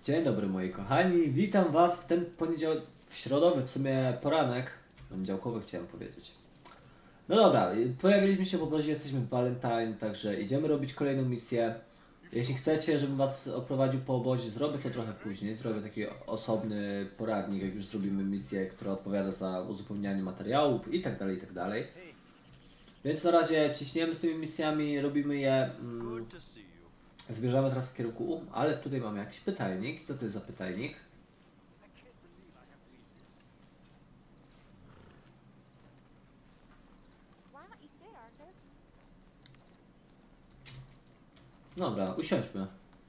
Dzień dobry moi kochani, witam was w ten poniedziałek, w środowy w sumie poranek, poniedziałkowy chciałem powiedzieć. No dobra, pojawiliśmy się w obozie, jesteśmy w Valentine, także idziemy robić kolejną misję. Jeśli chcecie, żebym was oprowadził po obozie, zrobię to trochę później, zrobię taki osobny poradnik, jak już zrobimy misję, która odpowiada za uzupełnianie materiałów i tak dalej, i tak dalej. Więc na razie ciśniemy z tymi misjami, robimy je, zmierzamy teraz w kierunku U, ale tutaj mamy jakiś pytajnik. Co to jest za pytajnik? Dobra, usiądźmy.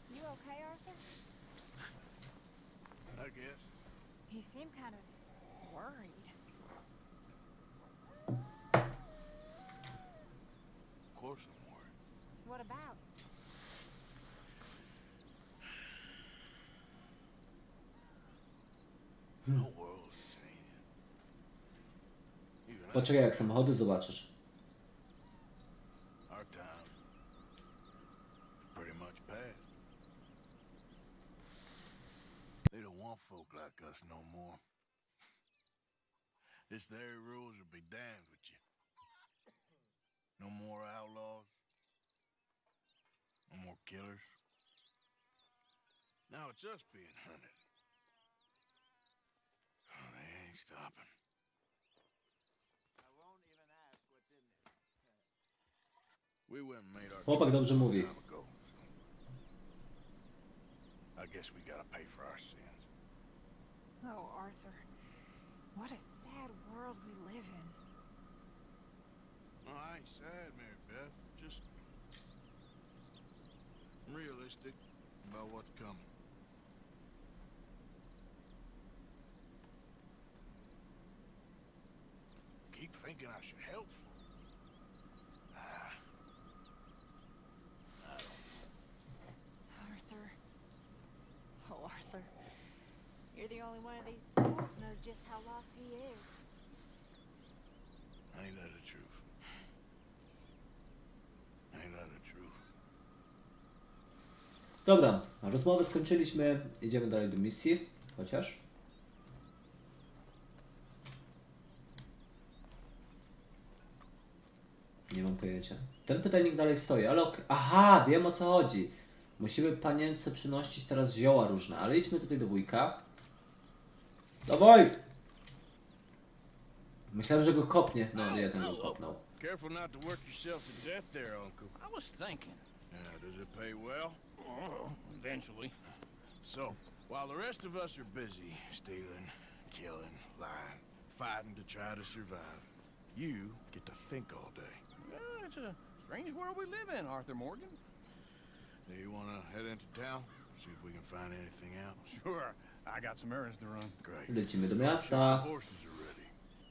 He seemed kind of worried. Of course I'm worried. What about? The world's changing. Even Poczekaj, jak samochody zobaczysz. our time pretty much passed. They don't want folk like us no more. This their rules will be damned with you. No more outlaws. No more killers. Now it's us being hunted. Oh, they ain't stopping. We went and made our Chłopak dobrze choice mówi. time ago, so I guess we gotta pay for our sins. Oh, Arthur. What a sad world we live in. No, I ain't sad, Mary Beth. Just realistic about what's coming. Keep thinking I should help. Arthur. Oh, Arthur. You're the only one of these fools knows just how lost he is. Ain't that the truth? Ain't that the truth? Dobra, rozmowę skończyliśmy, idziemy dalej do misji, chociaż. Nie mam pojęcia. Ten pytajnik dalej stoi, ale aha, wiem o co chodzi. Musimy panience przynosić teraz zioła różne, ale idźmy tutaj do wujka. Dawaj! Myślałem, że go kopnie. No nie, ten go kopnął. Careful not to work yourself to death there, Uncle. I was thinking. Yeah, does it pay well? Oh, eventually. So, while the rest of us are busy stealing, killing, lying, fighting to try to survive, you get to think all day. Well, it's a strange world we live in, Arthur Morgan. Do you want to head into town? See if we can find anything out? Sure, I got some errands to run. Great. Lecimy do The miasta. horses are ready.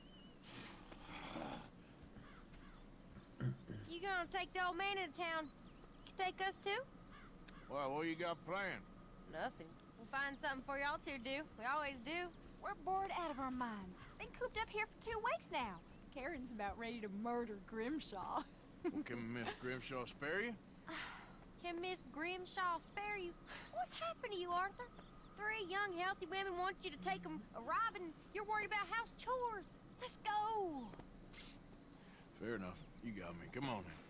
You gonna take the old man into town? Take us too? Well, what you got planned? Nothing. We'll find something for y'all to do. We always do. We're bored out of our minds. Been cooped up here for 2 weeks now. Karen's about ready to murder Grimshaw. Well, can Miss Grimshaw spare you? Can Miss Grimshaw spare you? What's happened to you, Arthur? 3 young, healthy women want you to take them a robbing. You're worried about house chores. Let's go! Fair enough. You got me. Come on then.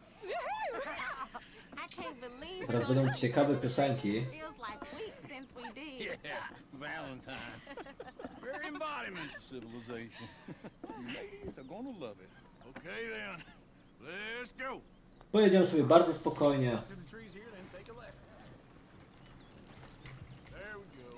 I can't believe Teraz będą ciekawe piosenki. Feels like weeks since we did. Yeah, Valentine. Very embodiment of civilization. You ladies are gonna love it. Okay then. Let's go. Pojedziemy sobie bardzo spokojnie. To the trees here, then take a left. There we go.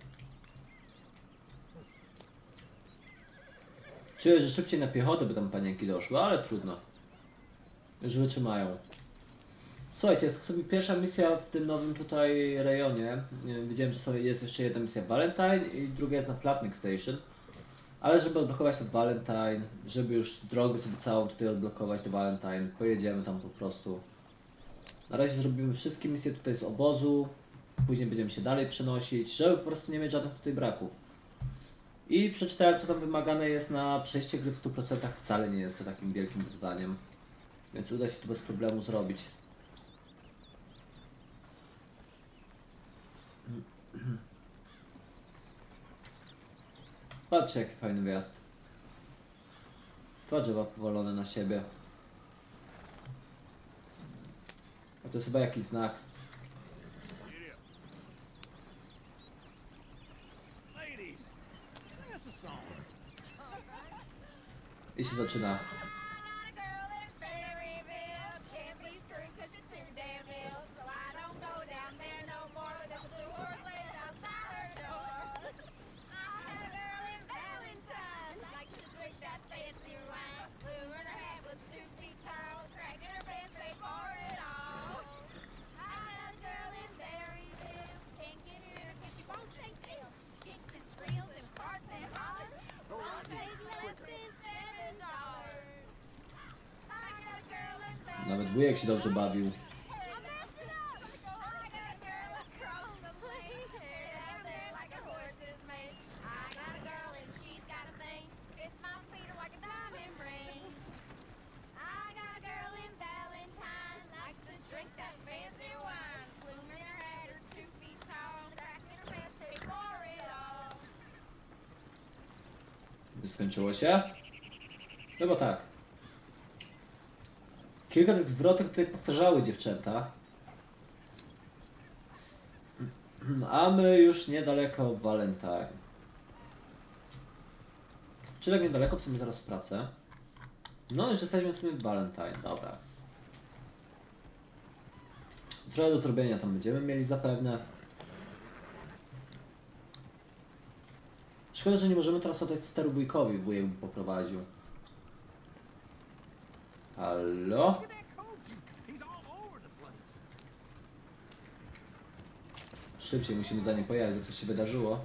Czuję, że szybciej na piechotę by tam panienki doszły, ale trudno. Już wytrzymają. Słuchajcie, jest sobie pierwsza misja w tym nowym tutaj rejonie. Widziałem, że jest jeszcze jedna misja Valentine i druga jest na Flatneck Station. Ale żeby odblokować to Valentine, żeby już drogę sobie całą tutaj odblokować do Valentine, pojedziemy tam po prostu. Na razie zrobimy wszystkie misje tutaj z obozu. Później będziemy się dalej przenosić, żeby po prostu nie mieć żadnych tutaj braków. I przeczytałem, co tam wymagane jest na przejście gry w 100%. Wcale nie jest to takim wielkim wyzwaniem. Więc uda się to bez problemu zrobić. Patrzcie, jaki fajny wjazd. Dwa drzewa powalone na siebie. A to jest chyba jakiś znak. Ladies, that's a song. I się zaczyna. Nawet wujek się dobrze bawił. Skończyło się? No bo tak. Kilka tych zwrotów tutaj powtarzały dziewczęta. A my już niedaleko Valentine. Czy tak niedaleko? W sumie zaraz sprawdzę. No już jesteśmy w sumie w Valentine, dobra. Trochę do zrobienia tam będziemy mieli zapewne. Szkoda, że nie możemy teraz oddać steru wujkowi, wujek by poprowadził. Halo? Szybciej musimy za nim pojechać, bo coś się wydarzyło.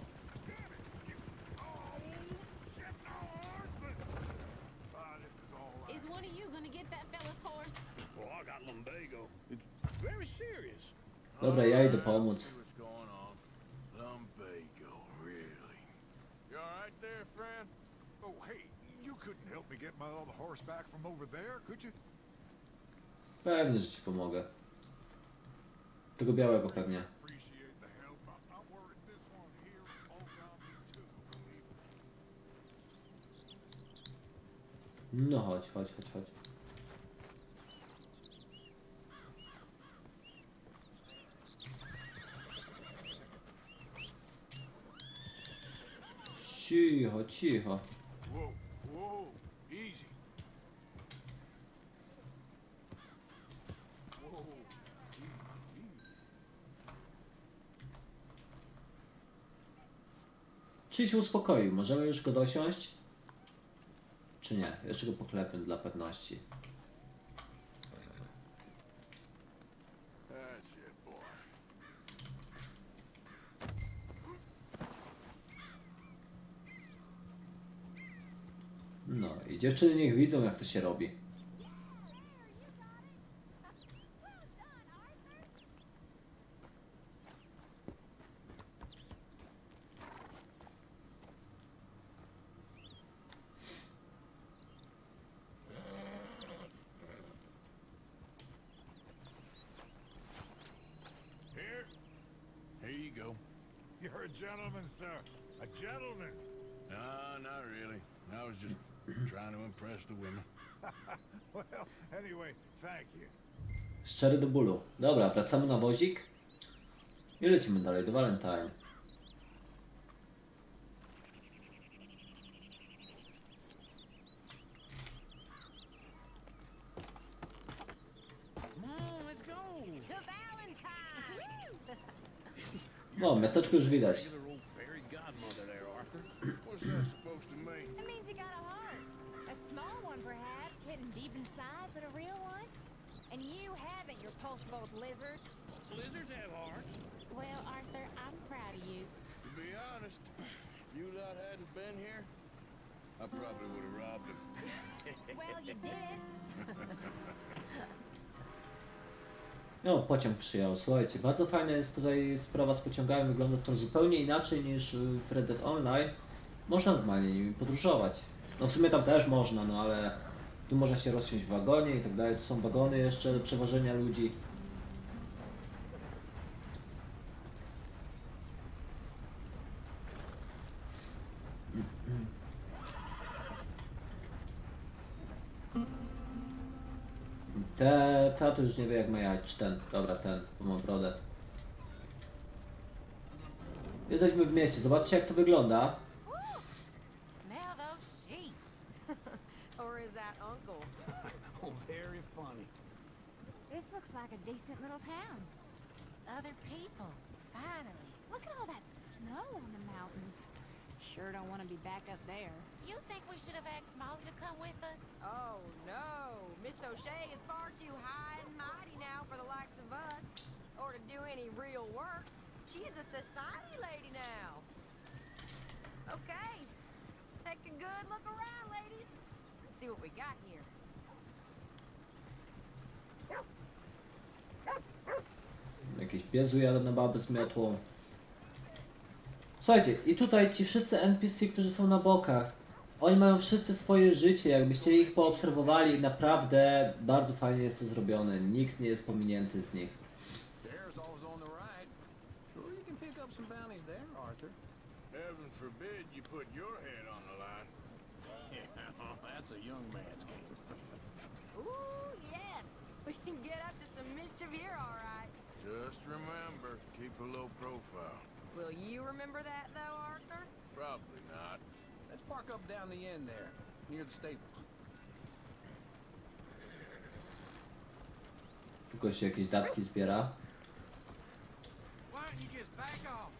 Is one of you gonna get that fella's horse? Well, I got lumbago. It's very serious. Dobra, ja idę pomóc. See what's going on. Lumbago, really? You alright there, friend? Oh, hey, you couldn't help me get my other horse back from over there, could you? Pewnie, że ci pomogę. Tego białego pewnie. Appreciate the help. I'm worried this one here all got me too. No chodź, chodź, chodź, chodź. Cicho, cicho. Whoa, whoa, easy. Whoa. Czyli się uspokoił. Możemy już go dosiąść? Czy nie? Jeszcze go poklepię dla pewności. That's it, boy. No i dziewczyny niech widzą, jak to się robi. Here? Here you go. You're a gentleman, sir. A gentleman. No, not really. I was just trying to impress the women. Well, anyway, thank you. Szczery do bólu. Dobra, wracamy na wozik. I lecimy dalej do Valentine. Come on, let's go. To Valentine! No, miasteczko już widać. Regular old fairy godmother there, Arthur. What's that supposed to mean? It means you got a heart. A small one, perhaps, hidden deep inside, but a real one. And you haven't, you repulsive old lizard. Lizards have hearts. Well, Arthur, I'm proud of you. To be honest, if you lot hadn't been here, I probably would have robbed him. Well, you did. No, pociąg przyjechał. Słuchajcie, bardzo fajna jest tutaj sprawa z pociągami. Wygląda to zupełnie inaczej niż w Red Dead Online. Można normalnie nimi podróżować. No w sumie tam też można, no ale tu można się rozsiąść w wagonie i tak dalej. Tu są wagony jeszcze do przewożenia ludzi. Ta to już nie wie jak ma jechać, czy ten. Dobra, ten, bo mam brodę. Jesteśmy w mieście, zobaczcie jak to wygląda. Smell those sheep. Or is that Uncle? Oh, very funny. This looks like a decent little town. Other people. Finally. Look at all that snow on the mountains. Sure don't want to be back up there. You think we should have asked Molly to come with us? Oh, no. Miss O'Shea is far too high and mighty now for the likes of us. Or to do any real work. She's a society lady now. Okay. Take a good look around, ladies. Let's see what we got here. Jakiś pies jadę na babę z miotłą. Słuchajcie, i tutaj ci wszyscy NPC, którzy są na bokach, oni mają wszyscy swoje życie, jakbyście ich poobserwowali, naprawdę bardzo fajnie jest to zrobione, nikt nie jest pominięty z nich. There's always on the right. Sure you can pick up some bounties there, Arthur. Heaven forbid you put your head on the line. Yeah, that's a young man's game. Ooh, yes. We can get up to some mischief here, all right. Just remember, keep a low profile. Will you remember that, though, Arthur? Probably not. Let's park up down the end there, near the stables. Tylko się jakieś datki zbiera. Why don't you just back off?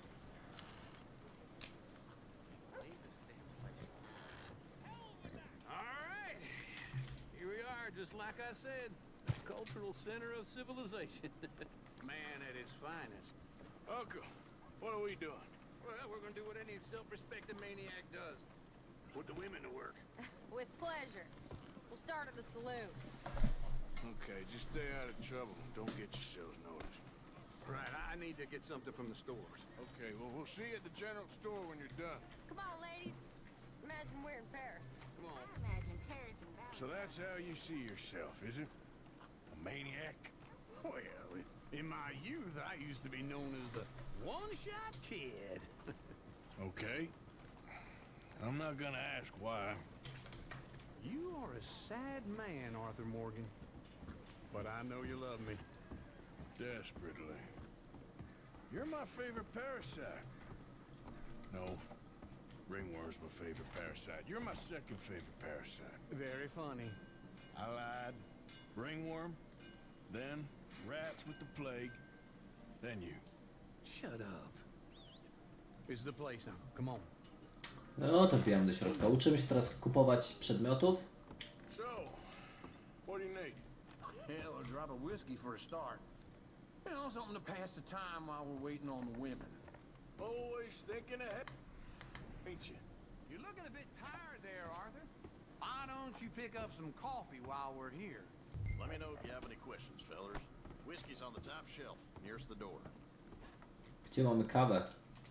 All right, here we are, just like I said, the cultural center of civilization. Man at his finest. Uncle, what are we doing? Well, we're gonna do what any self-respecting maniac does. Put the women to work. With pleasure. We'll start at the saloon. Okay, just stay out of trouble. Don't get yourselves noticed. Right, I need to get something from the stores. Okay, well, we'll see you at the general store when you're done. Come on, ladies. Imagine we're in Paris. Come on. I imagine Paris and Valley. So that's how you see yourself, is it? A maniac? Well, in my youth, I used to be known as the one-shot kid. Okay. I'm not gonna ask why. You are a sad man, Arthur Morgan. But I know you love me. Desperately. You're my favorite parasite. No. Ringworm's my favorite parasite. You're my second favorite parasite. Very funny. I lied. Ringworm, then rats with the plague, then you. Shut up. This is the place now. Come on. No to wbijamy do środka. Uczymy się teraz kupować przedmiotów. So, what do you need? Hell, a drop of whiskey for a start. You know, something to pass the time while we're waiting on the women. Always thinking ahead, ain't you? You're looking a bit tired there, Arthur. Why don't you pick up some coffee while we're here? Let me know if you have any questions, fellers. Whiskey's on the top shelf, nearest the door. Gdzie mamy kawę?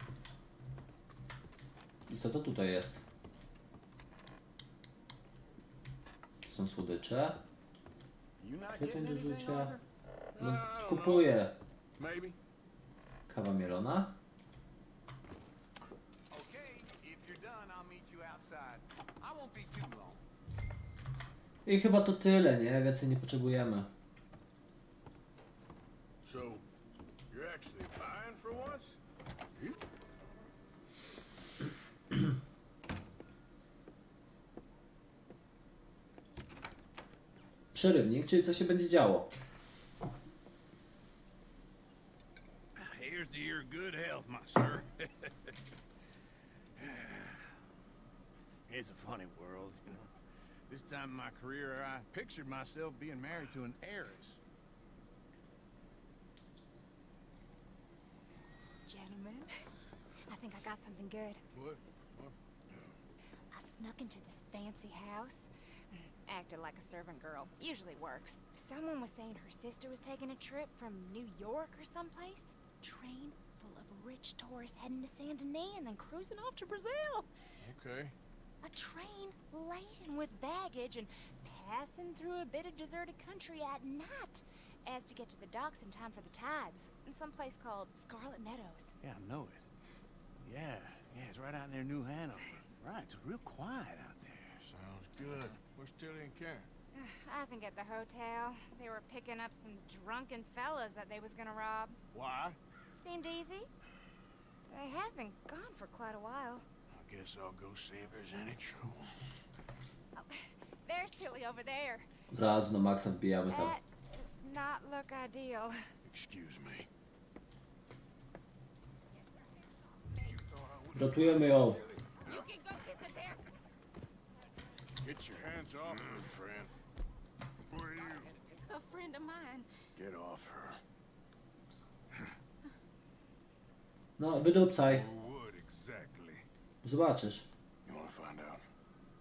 I co to tutaj jest? Są słodycze. You not Kwiecień getting do anything, rzucia. Arthur? No, I don't kupuję. Maybe. Kawa mielona. Okay, if you're done, I'll meet you outside. I won't be too long. I chyba to tyle, nie? Więcej nie potrzebujemy. So, you're actually buying for once? You? Przerywnik, czyli co się będzie działo. Here's to your good health, my sir. It's a funny world, you know. This time in my career, I pictured myself being married to an heiress. Gentlemen, I think I got something good. What? I snuck into this fancy house. Acted like a servant girl. Usually works. Someone was saying her sister was taking a trip from New York or someplace. Train full of rich tourists heading to Saint Denis and then cruising off to Brazil. Okay. A train laden with baggage and passing through a bit of deserted country at night as to get to the docks in time for the tides in some place called Scarlet Meadows. Yeah, I know it. Yeah, it's right out near New Hanover. Right, it's real quiet out there. Sounds good. Where's Tilly and Karen? I think at the hotel, they were picking up some drunken fellas that they was gonna rob. Why? Seemed easy. They have been gone for quite a while. I guess I'll go see if there's any trouble. Oh, there's Tilly over there. Od razu na maksa wbijamy tam. That does not look ideal. Excuse me. Ratujemy ją. You can go kiss a dance. Get your hands off her, friend. Who are you? A friend of mine. Get off her. No, wydupcaj. Or what exactly? Zobaczysz. You want to find out?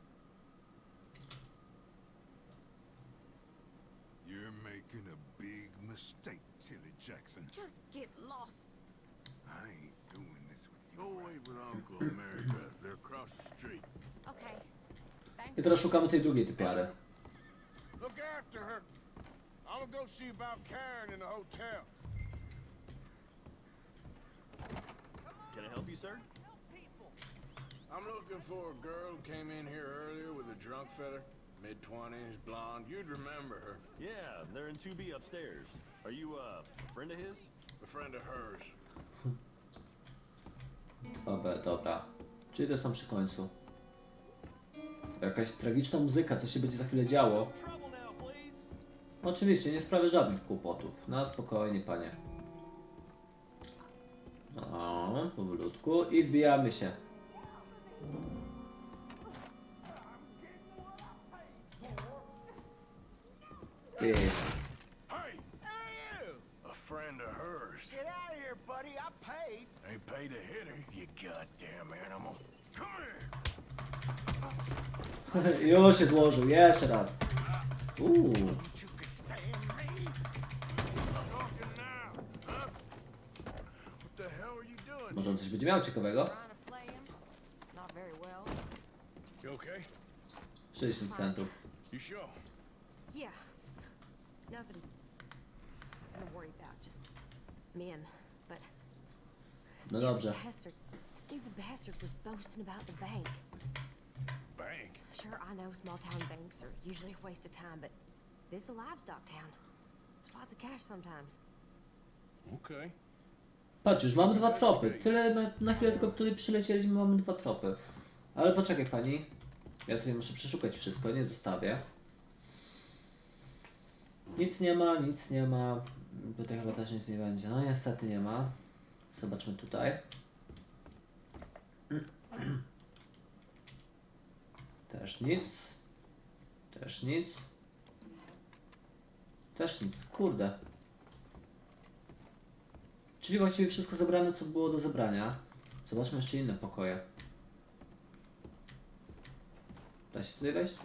You're making a big mistake, Tilly Jackson. Just get lost. I ain't doing this with you. Go wait with Uncle and Mary Beth. They're across the street. Okay. I teraz szukamy tej drugiej typiary. Look after her. I'm gonna go see about Karen in the hotel. Can I help you, sir? I'm looking for a girl who came in here earlier with a drunk fella. Mid-20s, blonde. You'd remember her. Yeah, they're in 2B upstairs. Are you a friend of his? A friend of hers. Dobra. Czyli to jest tam przy końcu. Jakaś tragiczna muzyka, co się będzie za chwilę działo. Oczywiście, nie sprawia żadnych kłopotów. Na spokojnie, panie. No, powolutku i wbijamy się. Ty. Hey! A friend of hers. Get out of here, buddy. I paid. Ain't paid to hit her, you goddamn animal. Come here! Już się złożył, jeszcze raz. You could stand me? Talking now, huh? What the hell are you doing? Może on coś będzie miał ciekawego? Trying to play him. Not very well. You okay? 60 centów. You sure? Yeah. Nothing to worry about. Just men. But No dobrze. Stupid bastard was boasting about the bank. Bank? Sure, I know small town banks are usually a waste of time, but this is a livestock town. There's lots of cash sometimes. Okay. Patrz, już mamy 2 tropy. Tyle na chwilę tylko tutaj przylecieliśmy, mamy 2 tropy. Ale poczekaj pani. Ja tutaj muszę przeszukać wszystko, nie zostawię. Nic nie ma. Tutaj chyba też nic nie będzie. No niestety nie ma. Zobaczmy tutaj. Też nic. Też nic. Też nic. Kurde. Czyli właściwie wszystko zebrane, co było do zebrania. Zobaczmy jeszcze inne pokoje. Da się tutaj wejść?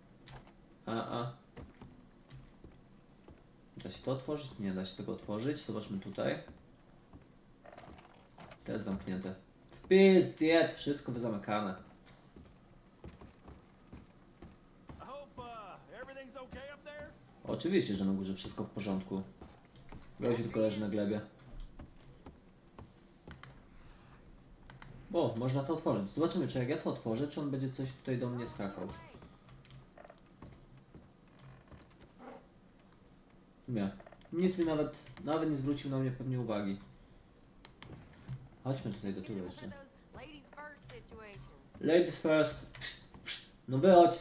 Da się to otworzyć? Nie da się tego otworzyć. Zobaczmy tutaj. To jest zamknięte. Wpis, diet, wszystko wyzamykane. Oczywiście, że na górze wszystko w porządku. Gość tylko leży na glebie. O, można to otworzyć. Zobaczymy, czy jak ja to otworzę, czy on będzie coś tutaj do mnie skakał. Nie. Nic mi nawet nie zwrócił na mnie pewnie uwagi. Chodźmy tutaj do tyłu jeszcze. Ladies first situation. Ladies first. No wychodź.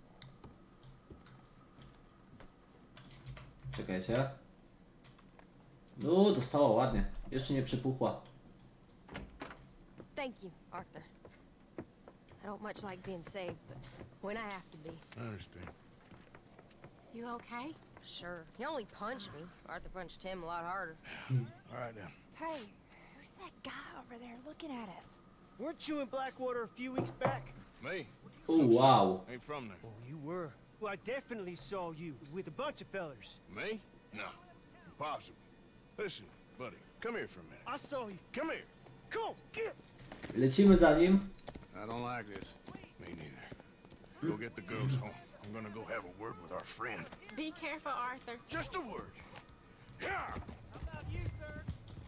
Czekajcie. No, dostała ładnie. Jeszcze nie przypuchła. Thank you, Arthur. I don't much like being saved, but when I have to be. I understand. You okay? Sure. He only punched me. Arthur punched him a lot harder. All right, then. Hey, who's that guy over there looking at us? Weren't you in Blackwater a few weeks back? Me? O, wow. Ain't from there. Oh, you were. Well, I definitely saw you with a bunch of fellers. Me? No. Impossible. Listen, buddy, come here for a minute. I saw you. Come here. Come on, get. Lecimy za nim. I don't like this. Me neither. Go get the girls home. I'm gonna go have a word with our friend. Be careful, Arthur. Just a word. Yeah. How about you, sir?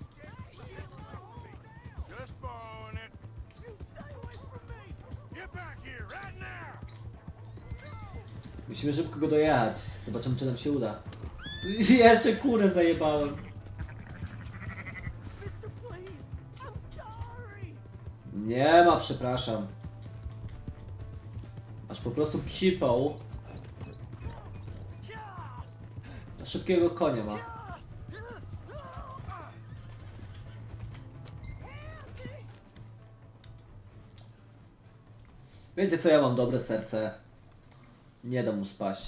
Just borrowing it. You stay away from me. Get back here right now. Musimy szybko go dojechać. Zobaczymy, czy nam się uda. Jeszcze kurę zajebałem. Nie ma, przepraszam. Aż po prostu psipał. Szybkiego konia ma. Wiecie co, ja mam dobre serce. Nie dam mu spaść.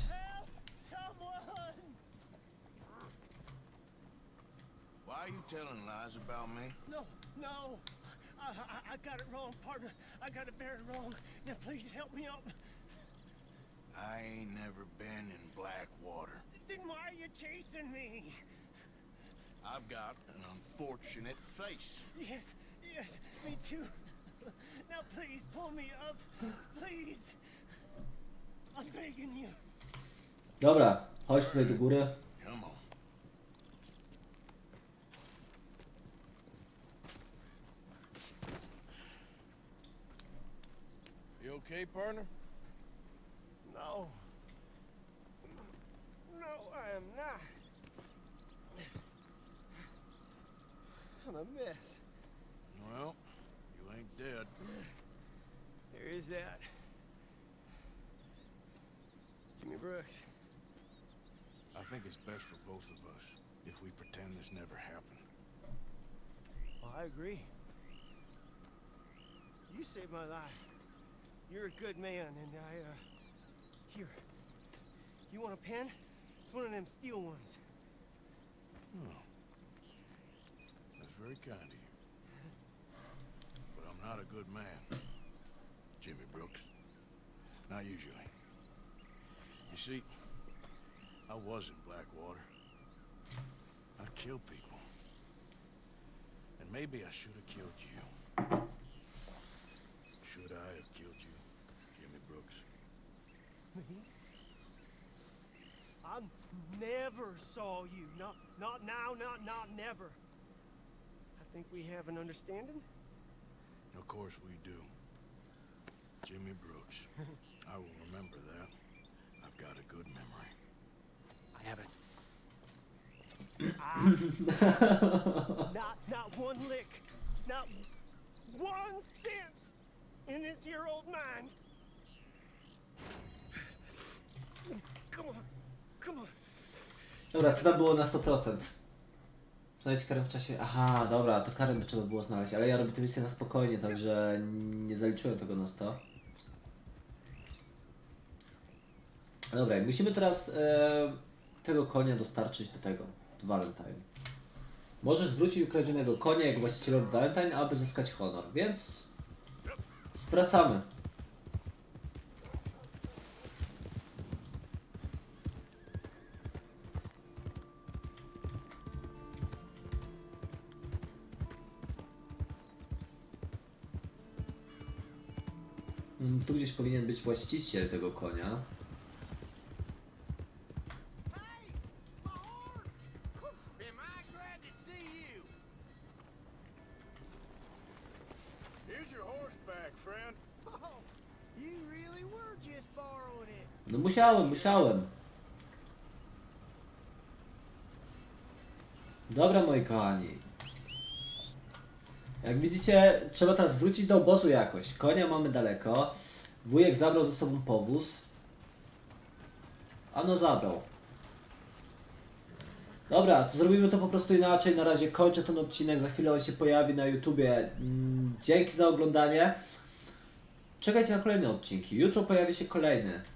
Why are you telling lies about me? No. I got it wrong, partner. I got it very wrong. Now please help me up. I ain't never been in Blackwater. Then why are you chasing me? I've got an unfortunate face. Yes, me too. Now please pull me up. Please. I'm begging you. Dobra, chodź tutaj do góry. Come on. You okay, partner? No. No, I am not. I'm a mess. Well, you ain't dead. There is that. Jimmy Brooks. I think it's best for both of us if we pretend this never happened. Well, I agree. You saved my life. You're a good man, and here. You want a pen? It's one of them steel ones. Oh. That's very kind of you. But I'm not a good man, Jimmy Brooks. Not usually. You see, I was in Blackwater. I killed people. And maybe I should have killed you. Should I have killed you, Jimmy Brooks? Me? I never saw you. Not now, not never. I think we have an understanding. Of course we do. Jimmy Brooks. I will remember that. I've got a good memory. I haven't. Not one lick. Not 1 cent in this here old mind. Come on. Dobra, co tam było na 100%? Znaleźć karę w czasie... Aha, dobra, to karę by trzeba było znaleźć, ale ja robię tę misję na spokojnie, także nie zaliczyłem tego na 100. Dobra, i musimy teraz tego konia dostarczyć do tego, do Valentine. Możesz zwrócić ukradzionego konia jak właścicielowi Valentine, aby zyskać honor, więc zwracamy. Tu gdzieś powinien być właściciel tego konia. Am I glad to see you? Here's your horseback, friend. Oh, you really were just borrowing it. No musiałem. Dobra, moi kochani. Jak widzicie, trzeba teraz wrócić do obozu jakoś. Konia mamy daleko. Wujek zabrał ze sobą powóz. A no zabrał. Dobra, to zrobimy to po prostu inaczej. Na razie kończę ten odcinek. Za chwilę on się pojawi na YouTubie. Dzięki za oglądanie. Czekajcie na kolejne odcinki. Jutro pojawi się kolejny.